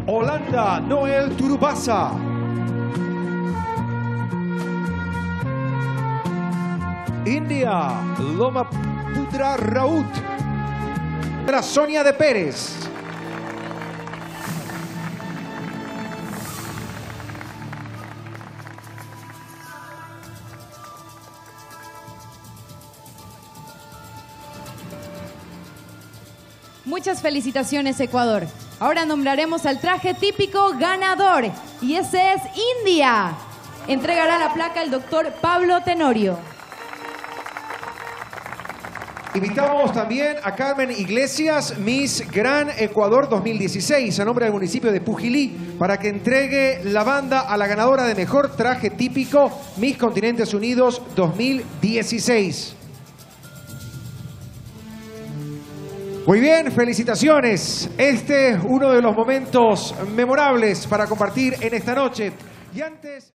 Holanda, Noel Turubasa. India, Lomapudra Raut. Sonia de Pérez. Muchas felicitaciones, Ecuador. Ahora nombraremos al traje típico ganador, y ese es India. Entregará la placa el doctor Pablo Tenorio. Invitamos también a Carmen Iglesias, Miss Gran Ecuador 2016, a nombre del municipio de Pujilí, para que entregue la banda a la ganadora de mejor traje típico Miss Continentes Unidos 2016. Muy bien, felicitaciones. Este es uno de los momentos memorables para compartir en esta noche. Y antes...